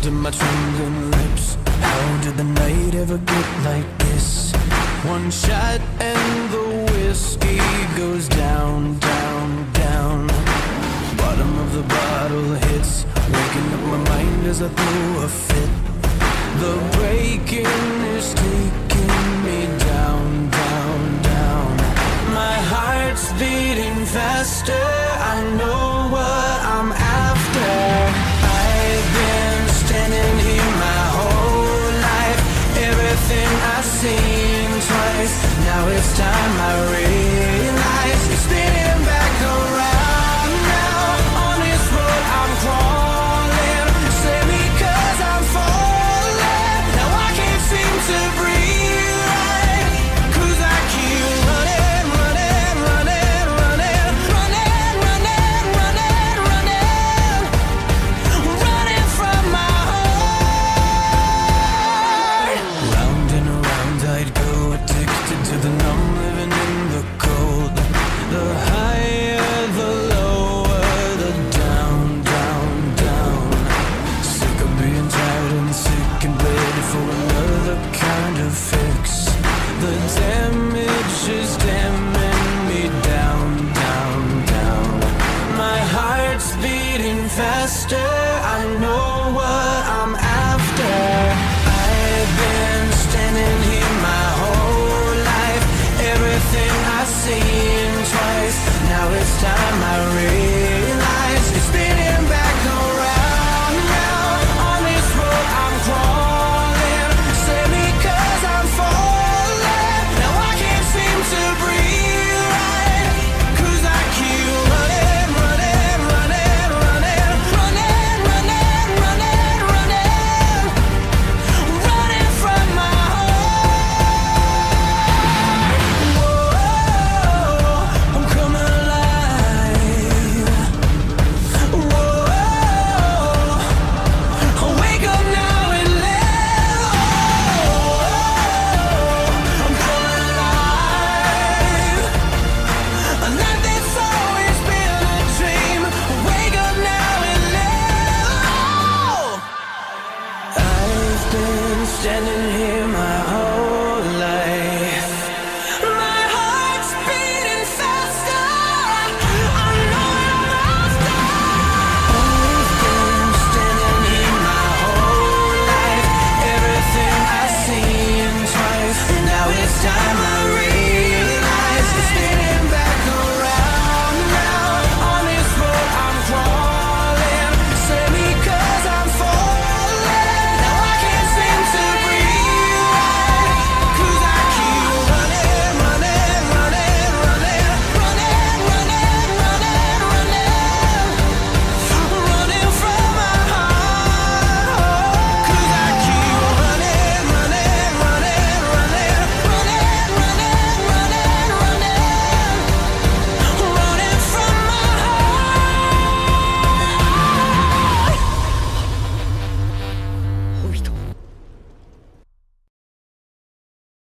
to my trembling lips. How did the night ever get like this? One shot and the whiskey goes down, down, down. Bottom of the bottle hits, waking up my mind as I throw a fit. The breaking is taking me down, down, down. My heart's beating faster, I know what I'm after. I've been standing here my whole life, everything I've seen twice. Now it's time I realize it's spinning back around now. On this road I'm crawling, save me 'cause I'm falling. Now I can't seem to breathe right, 'cause I keep running, running, running, running, running, running, running, running, running from my heart. Round and around I'd go, addicted to the numb, living in the cold. The higher, the lower, the down, down, down. Sick of being tired and sick and ready for another kind of fix. The damage is damning me down, down, down. My heart's beating faster, I know what I'm after. I've been standing here my whole life, everything I've seen twice. Now it's time I realize it's spinning back around now. On this road I'm crawling, save me 'cause I'm falling. Now I can't seem to breathe right, 'cause I keep running, running, running, running, running, running, running, running, running from my heart. Whoa, I'm coming alive. Whoa, I'll wake up now and live. I'm coming alive. A night that's always been a dream. Wake up now and live. I've been standing here my